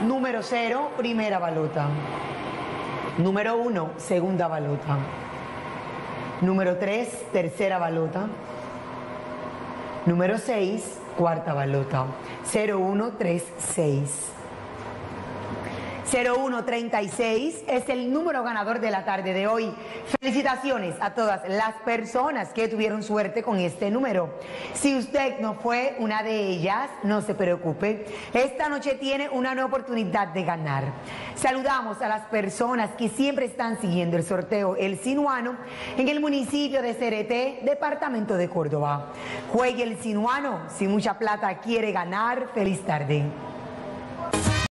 Número 0, primera balota. Número 1, segunda balota. Número 3, tercera balota. Número 6, cuarta balota. 0136. 0136 es el número ganador de la tarde de hoy. Felicitaciones a todas las personas que tuvieron suerte con este número. Si usted no fue una de ellas, no se preocupe. Esta noche tiene una nueva oportunidad de ganar. Saludamos a las personas que siempre están siguiendo el sorteo El Sinuano en el municipio de Cereté, departamento de Córdoba. Juegue El Sinuano. Si mucha plata quiere ganar, feliz tarde.